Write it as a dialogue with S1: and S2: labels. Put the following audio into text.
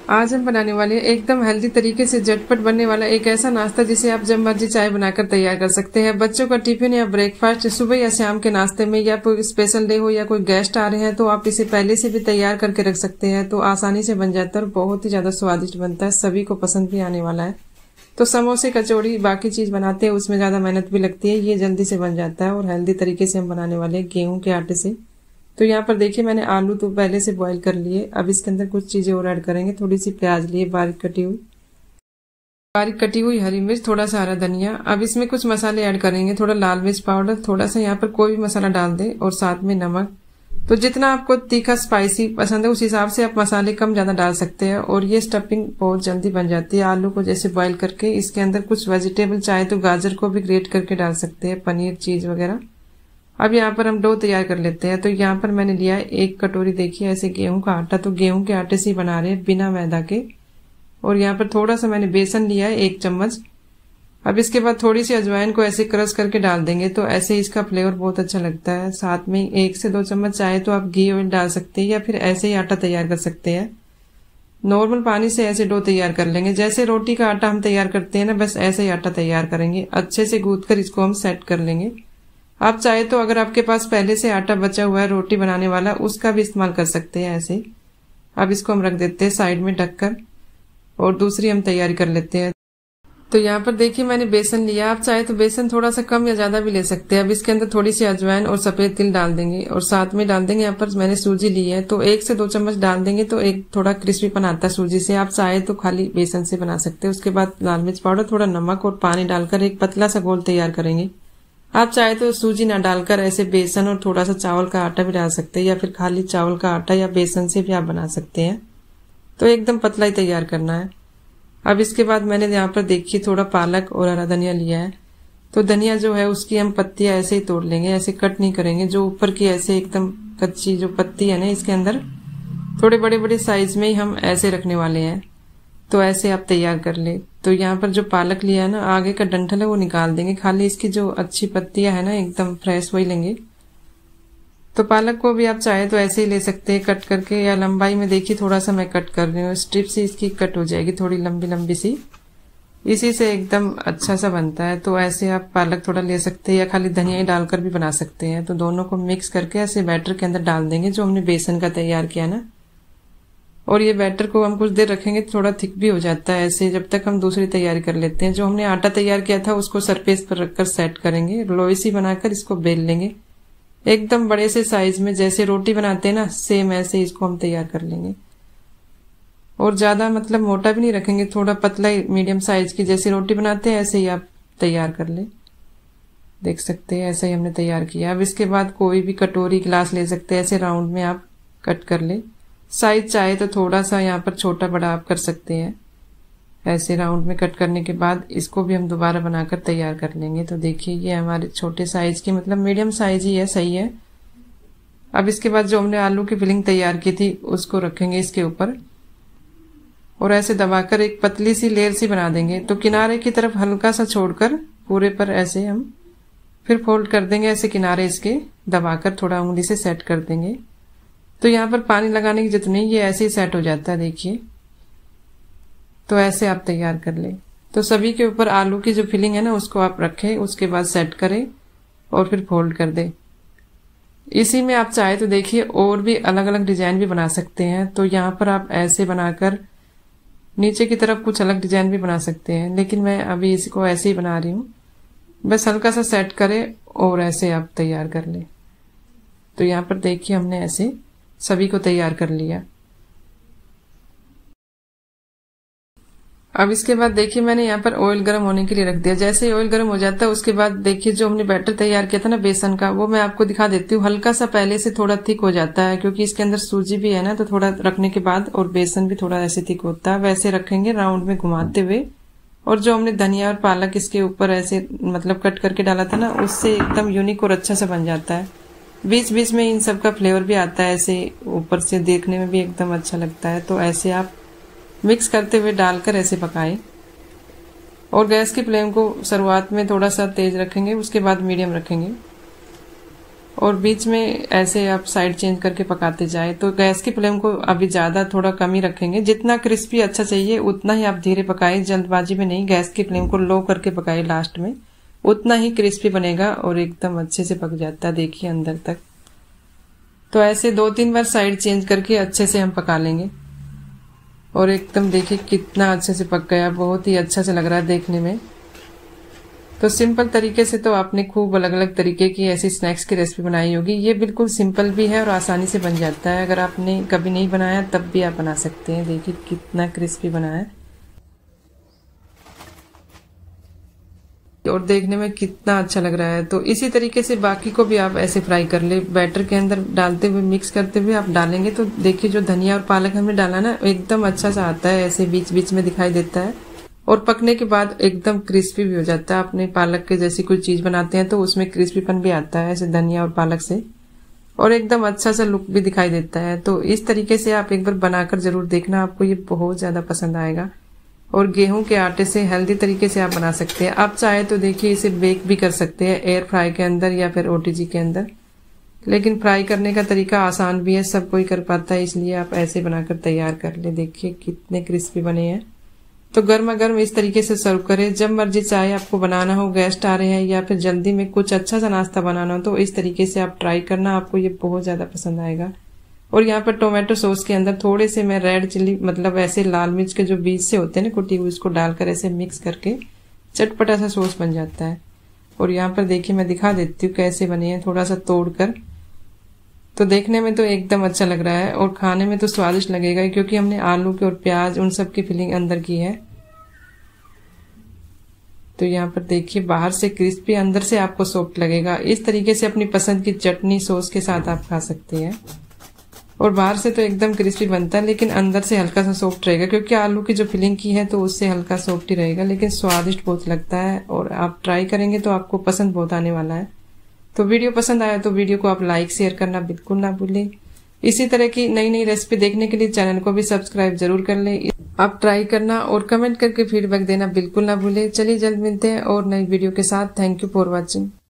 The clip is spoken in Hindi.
S1: आज हम बनाने वाले हैं एकदम हेल्दी तरीके से झटपट बनने वाला एक ऐसा नाश्ता जिसे आप जब मर्जी चाय बनाकर तैयार कर सकते हैं। बच्चों का टिफिन या ब्रेकफास्ट, सुबह या शाम के नाश्ते में, या कोई स्पेशल डे हो या कोई गेस्ट आ रहे हैं तो आप इसे पहले से भी तैयार करके रख सकते हैं। तो आसानी से बन जाता है और बहुत ही ज्यादा स्वादिष्ट बनता है, सभी को पसंद भी आने वाला है। तो समोसे, कचौड़ी, बाकी चीज बनाते हैं उसमें ज्यादा मेहनत भी लगती है, ये जल्दी से बन जाता है और हेल्दी तरीके से हम बनाने वाले हैं गेहूं के आटे से। तो यहाँ पर देखिए मैंने आलू तो पहले से बॉईल कर लिए। अब इसके अंदर कुछ चीजें और ऐड करेंगे। थोड़ी सी प्याज लिए बारीक कटी हुई हरी मिर्च, थोड़ा सा हरा धनिया। अब इसमें कुछ मसाले ऐड करेंगे, थोड़ा लाल मिर्च पाउडर, थोड़ा सा यहाँ पर कोई भी मसाला डाल दे और साथ में नमक। तो जितना आपको तीखा स्पाइसी पसंद है उस हिसाब से आप मसाले कम ज्यादा डाल सकते हैं। और ये स्टफिंग बहुत जल्दी बन जाती है। आलू को जैसे बॉईल करके इसके अंदर कुछ वेजिटेबल, चाहे तो गाजर को भी ग्रेट करके डाल सकते हैं, पनीर, चीज वगैरह। अब यहाँ पर हम डो तैयार कर लेते हैं। तो यहाँ पर मैंने लिया है 1 कटोरी, देखिए ऐसे गेहूं का आटा। तो गेहूं के आटे से ही बना रहे हैं बिना मैदा के। और यहाँ पर थोड़ा सा मैंने बेसन लिया है 1 चम्मच। अब इसके बाद थोड़ी सी अजवाइन को ऐसे क्रश करके डाल देंगे, तो ऐसे इसका फ्लेवर बहुत अच्छा लगता है। साथ में 1 से 2 चम्मच चाहे तो आप घी ऑयल डाल सकते हैं या फिर ऐसे ही आटा तैयार कर सकते हैं। नॉर्मल पानी से ऐसे डो तैयार कर लेंगे, जैसे रोटी का आटा हम तैयार करते हैं ना, बस ऐसे ही आटा तैयार करेंगे। अच्छे से गूंथ कर इसको हम सेट कर लेंगे। आप चाहे तो अगर आपके पास पहले से आटा बचा हुआ है रोटी बनाने वाला, उसका भी इस्तेमाल कर सकते हैं ऐसे। अब इसको हम रख देते हैं साइड में ढककर और दूसरी हम तैयारी कर लेते हैं। तो यहाँ पर देखिए मैंने बेसन लिया। आप चाहे तो बेसन थोड़ा सा कम या ज्यादा भी ले सकते हैं। अब इसके अंदर थोड़ी सी अजवाइन और सफेद तिल डाल देंगे और साथ में डाल देंगे यहाँ पर मैंने सूजी ली है, तो 1 से 2 चम्मच डाल देंगे, तो एक थोड़ा क्रिस्पीपन आता है सूजी से। आप चाहे तो खाली बेसन से बना सकते हैं। उसके बाद लाल मिर्च पाउडर, थोड़ा नमक और पानी डालकर एक पतला सा घोल तैयार करेंगे। आप चाहे तो सूजी ना डालकर ऐसे बेसन और थोड़ा सा चावल का आटा भी डाल सकते हैं, या फिर खाली चावल का आटा या बेसन से भी आप बना सकते हैं। तो एकदम पतला ही तैयार करना है। अब इसके बाद मैंने यहाँ पर देखिए थोड़ा पालक और हरा धनिया लिया है। तो धनिया जो है उसकी हम पत्तियां ऐसे ही तोड़ लेंगे, ऐसे कट नहीं करेंगे। जो ऊपर की ऐसे एकदम कच्ची जो पत्ती है ना, इसके अंदर थोड़े बड़े बड़े साइज में ही हम ऐसे रखने वाले हैं। तो ऐसे आप तैयार कर ले। तो यहाँ पर जो पालक लिया है ना, आगे का डंठल है वो निकाल देंगे, खाली इसकी जो अच्छी पत्तियां है ना एकदम फ्रेश वही लेंगे। तो पालक को भी आप चाहे तो ऐसे ही ले सकते हैं कट करके, या लंबाई में देखिए थोड़ा सा मैं कट कर रही हूँ, स्ट्रिप से इसकी कट हो जाएगी थोड़ी लंबी लंबी सी, इसी से एकदम अच्छा सा बनता है। तो ऐसे आप पालक थोड़ा ले सकते हैं या खाली धनिया ही डालकर भी बना सकते हैं। तो दोनों को मिक्स करके ऐसे बैटर के अंदर डाल देंगे जो हमने बेसन का तैयार किया ना। और ये बैटर को हम कुछ देर रखेंगे, थोड़ा थिक भी हो जाता है ऐसे, जब तक हम दूसरी तैयारी कर लेते हैं। जो हमने आटा तैयार किया था उसको सरफेस पर रखकर सेट करेंगे, लोई सी बनाकर इसको बेल लेंगे एकदम बड़े से साइज में, जैसे रोटी बनाते हैं ना सेम ऐसे इसको हम तैयार कर लेंगे। और ज्यादा मतलब मोटा भी नहीं रखेंगे, थोड़ा पतला ही मीडियम साइज की, जैसे रोटी बनाते हैं ऐसे ही आप तैयार कर ले। देख सकते हैं ऐसा ही हमने तैयार किया। अब इसके बाद कोई भी कटोरी, गिलास ले सकते हैं, ऐसे राउंड में आप कट कर ले। साइज चाहे तो थोड़ा सा यहाँ पर छोटा बड़ा आप कर सकते हैं। ऐसे राउंड में कट करने के बाद इसको भी हम दोबारा बनाकर तैयार कर लेंगे। तो देखिए ये हमारे छोटे साइज की, मतलब मीडियम साइज ही है, सही है। अब इसके बाद जो हमने आलू की फिलिंग तैयार की थी उसको रखेंगे इसके ऊपर और ऐसे दबाकर एक पतली सी लेयर सी बना देंगे। तो किनारे की तरफ हल्का सा छोड़कर पूरे पर ऐसे हम फिर फोल्ड कर देंगे, ऐसे किनारे इसके दबाकर थोड़ा उंगली से सेट कर देंगे। तो यहाँ पर पानी लगाने की जरूरत नहीं, ये ऐसे ही सेट हो जाता है देखिए। तो ऐसे आप तैयार कर ले। तो सभी के ऊपर आलू की जो फिलिंग है ना उसको आप रखें, उसके बाद सेट करें और फिर फोल्ड कर दे। इसी में आप चाहे तो देखिए और भी अलग अलग डिजाइन भी बना सकते हैं। तो यहाँ पर आप ऐसे बनाकर नीचे की तरफ कुछ अलग डिजाइन भी बना सकते हैं, लेकिन मैं अभी इसको ऐसे ही बना रही हूँ। बस हल्का सा सेट करें और ऐसे आप तैयार कर ले। तो यहाँ पर देखिए हमने ऐसे सभी को तैयार कर लिया। अब इसके बाद देखिए मैंने यहाँ पर ऑयल गर्म होने के लिए रख दिया। जैसे ही ऑयल गर्म हो जाता है उसके बाद देखिए जो हमने बैटर तैयार किया था ना बेसन का, वो मैं आपको दिखा देती हूँ। हल्का सा पहले से थोड़ा थिक हो जाता है क्योंकि इसके अंदर सूजी भी है ना, तो थोड़ा रखने के बाद और बेसन भी थोड़ा ऐसे थिक होता है। वैसे रखेंगे राउंड में घुमाते हुए। और जो हमने धनिया और पालक इसके ऊपर ऐसे मतलब कट करके डाला था ना, उससे एकदम यूनिक और अच्छा सा बन जाता है। बीच बीच में इन सब का फ्लेवर भी आता है, ऐसे ऊपर से देखने में भी एकदम अच्छा लगता है। तो ऐसे आप मिक्स करते हुए डालकर ऐसे पकाएं। और गैस की फ्लेम को शुरुआत में थोड़ा सा तेज रखेंगे, उसके बाद मीडियम रखेंगे। और बीच में ऐसे आप साइड चेंज करके पकाते जाए। तो गैस की फ्लेम को अभी ज्यादा थोड़ा कम ही रखेंगे, जितना क्रिस्पी अच्छा चाहिए उतना ही आप धीरे पकाए, जल्दबाजी में नहीं। गैस की फ्लेम को लो करके पकाए लास्ट में, उतना ही क्रिस्पी बनेगा और एकदम अच्छे से पक जाता है। देखिए अंदर तक। तो ऐसे 2-3 बार साइड चेंज करके अच्छे से हम पका लेंगे और एकदम देखिए कितना अच्छे से पक गया, बहुत ही अच्छा से लग रहा है देखने में। तो सिंपल तरीके से तो आपने खूब अलग अलग तरीके की ऐसी स्नैक्स की रेसिपी बनाई होगी। ये बिल्कुल सिंपल भी है और आसानी से बन जाता है। अगर आपने कभी नहीं बनाया तब भी आप बना सकते हैं। देखिए कितना क्रिस्पी बना है और देखने में कितना अच्छा लग रहा है। तो इसी तरीके से बाकी को भी आप ऐसे फ्राई कर ले, बैटर के अंदर डालते हुए मिक्स करते हुए आप डालेंगे तो देखिए जो धनिया और पालक हमने डाला ना एकदम अच्छा सा आता है, ऐसे बीच बीच में दिखाई देता है और पकने के बाद एकदम क्रिस्पी भी हो जाता है। आपने पालक के जैसी कोई चीज बनाते हैं तो उसमें क्रिस्पीपन भी आता है ऐसे धनिया और पालक से, और एकदम अच्छा सा लुक भी दिखाई देता है। तो इस तरीके से आप एक बार बनाकर जरूर देखना, आपको ये बहुत ज्यादा पसंद आएगा। और गेहूं के आटे से हेल्दी तरीके से आप बना सकते हैं। आप चाहे तो देखिए इसे बेक भी कर सकते हैं एयर फ्राई के अंदर या फिर ओटीजी के अंदर, लेकिन फ्राई करने का तरीका आसान भी है, सब कोई कर पाता है, इसलिए आप ऐसे बनाकर तैयार कर ले। देखिए कितने क्रिस्पी बने हैं। तो गर्मा गर्म इस तरीके से सर्व करें जब मर्जी चाहे आपको बनाना हो, गेस्ट आ रहे हैं या फिर जल्दी में कुछ अच्छा सा नाश्ता बनाना हो तो इस तरीके से आप ट्राई करना, आपको ये बहुत ज्यादा पसंद आएगा। और यहाँ पर टोमेटो सॉस के अंदर थोड़े से मैं रेड चिल्ली मतलब ऐसे लाल मिर्च के जो बीज से होते हैं ना कुटी हुई, उसको डालकर ऐसे मिक्स करके चटपटा सा सॉस बन जाता है। और यहाँ पर देखिए मैं दिखा देती हूँ कैसे बने हैं, थोड़ा सा तोड़कर। तो देखने में तो एकदम अच्छा लग रहा है और खाने में तो स्वादिष्ट लगेगा क्योंकि हमने आलू के और प्याज उन सब की फिलिंग अंदर की है। तो यहाँ पर देखिए बाहर से क्रिस्पी, अंदर से आपको सॉफ्ट लगेगा। इस तरीके से अपनी पसंद की चटनी सॉस के साथ आप खा सकते हैं। और बाहर से तो एकदम क्रिस्पी बनता है लेकिन अंदर से हल्का सा सॉफ्ट रहेगा क्योंकि आलू की जो फिलिंग की है तो उससे हल्का सॉफ्ट ही रहेगा, लेकिन स्वादिष्ट बहुत लगता है। और आप ट्राई करेंगे तो आपको पसंद बहुत आने वाला है। तो वीडियो पसंद आया तो वीडियो को आप लाइक शेयर करना बिल्कुल ना भूलें। इसी तरह की नई नई रेसिपी देखने के लिए चैनल को भी सब्सक्राइब जरूर कर लें। आप ट्राई करना और कमेंट करके फीडबैक देना बिल्कुल ना भूलें। चलिए जल्द मिलते हैं और नई वीडियो के साथ। Thank you for watching.